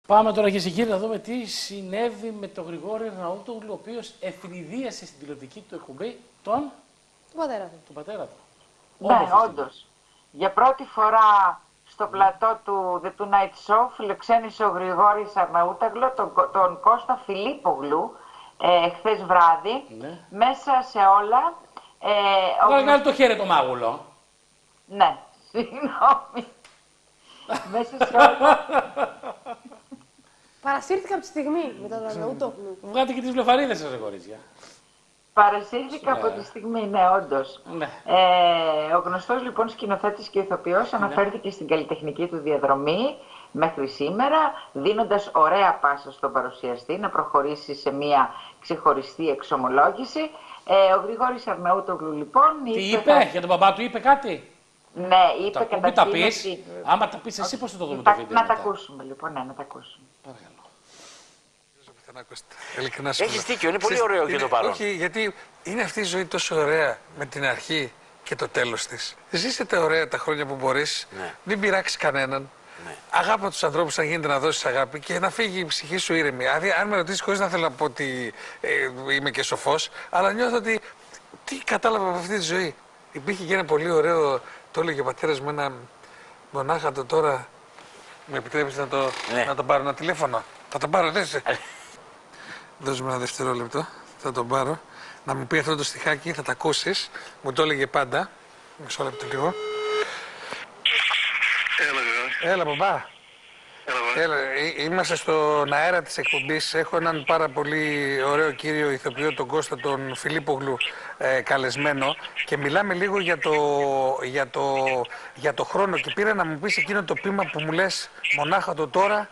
Πάμε τώρα, κυρίες και κύριοι, να δούμε τι συνέβη με τον Γρηγόρη Αρναούτογλου, ο οποίος ευνηδίασε στην τηλεοπτική του εκπομπή τον πατέρα του. Ναι, όντως. Για πρώτη φορά στο πλατό του The Tonight Show φιλοξένησε ο Γρηγόρης Αρναούτογλου τον Κώστα Φιλίππογλου χθες βράδυ, ναι. Μέσα σε όλα. Τώρα κάνει το χέρι το μάγουλο. Ναι, συγγνώμη. Μέσα σε όλα. Παρασύρθηκα από τη στιγμή με τον Αρναούτογλου. Βγάτε και τις βλεφαρίδες σας, κορίτσια. Παρασύρθηκα από τη στιγμή, ναι, όντως. Ναι. Ο γνωστός λοιπόν σκηνοθέτης και ηθοποιός αναφέρθηκε στην καλλιτεχνική του διαδρομή μέχρι σήμερα, δίνοντας ωραία πάσα στον παρουσιαστή να προχωρήσει σε μια ξεχωριστή εξομολόγηση. Ο Γρηγόρης Αρναούτογλου λοιπόν είπε, για τον μπαμπά του είπε κάτι. Ναι, είπε καταρχήν. Μην τα πεις. Άμα τα πεις εσύ, πώς θα το δούμε το βίντεο. Να τα ακούσουμε λοιπόν, ναι, να τα ακούσουμε. Παρακαλώ. Έχεις δίκιο, είναι πολύ ωραίο και το παρόν. Όχι, γιατί είναι αυτή η ζωή τόσο ωραία με την αρχή και το τέλος της. Ζήσε τα ωραία τα χρόνια που μπορείς, ναι. Μην πειράξεις κανέναν. Ναι. Αγάπα τους ανθρώπους αν γίνεται να δώσεις αγάπη και να φύγει η ψυχή σου ήρεμη. Δηλαδή, αν με ρωτήσεις, χωρίς να θέλω να πω ότι είμαι και σοφός, αλλά νιώθω ότι τι κατάλαβα από αυτή τη ζωή. Υπήρχε και ένα πολύ ωραίο, το έλεγε ο πατέρας μου, ένα μονάχατο τώρα. Με επιτρέπεις να το πάρω ένα τηλέφωνο. Θα το πάρω, δεν σε. Δώσ' μου ένα δευτερόλεπτο, θα τον πάρω. Να μου πει αυτό το στιχάκι, θα τα ακούσεις. Μου το έλεγε πάντα. Μισό λεπτό λίγο. Έλα, μπαμπά. Έλα, είμαστε στον αέρα της εκπομπής. Έχω έναν πάρα πολύ ωραίο κύριο ηθοποιό, τον Κώστα, τον Φιλίππογλου, καλεσμένο. Και μιλάμε λίγο για το χρόνο. Και πήρα να μου πεις εκείνο το ποίημα που μου λες μονάχα το τώρα.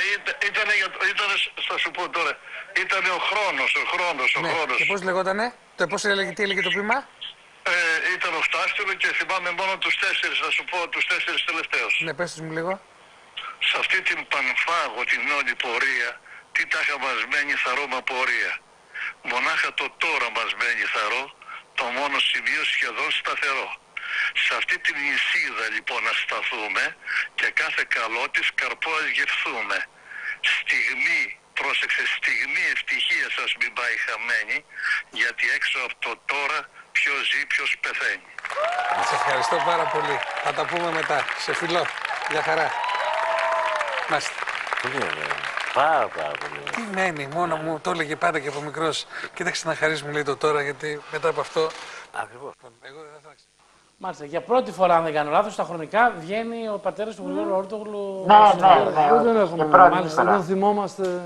Θα σου πω τώρα. Ήτανε ο χρόνος. Και πώς λεγότανε, τι έλεγε το ποίημα. Ήταν ο Φτάστηλο και θυμάμαι μόνο τους τέσσερις, θα σου πω τους τέσσερις τελευταίους. Ναι, πες τους μου λίγο. Σε αυτή την πανφάγω την όλη πορεία, τι τάχα μας μένει θαρόμα πορεία. Μονάχα το τώρα μας μένει θαρό, το μόνο σημείο σχεδόν σταθερό. Σε αυτή την νησίδα λοιπόν να σταθούμε και κάθε καλό της καρπό ας γευθούμε. Στιγμή, πρόσεξε, στιγμή ευτυχία σας μην πάει χαμένη, γιατί έξω από το τώρα ποιος ζει, ποιος πεθαίνει. Σε ευχαριστώ πάρα πολύ. Θα τα πούμε μετά. Σε φιλώ. Γεια χαρά. Μάστε. Πολύ ωραία. Πάρα πολύ ωραία. Τι μένει, μόνο μου το έλεγε πάντα και από μικρός. Κοίταξε να χαρίς μου λέει το τώρα, γιατί μετά από αυτό. Ακριβώς. Εγώ δεν θα ξέρω. Μάλιστα, για πρώτη φορά, αν δεν κάνω λάθος, στα χρονικά βγαίνει ο πατέρας του Γρηγόρη Αρναούτογλου. Ναι, Δεν έχουμε. Μάλιστα, δεν θυμόμαστε.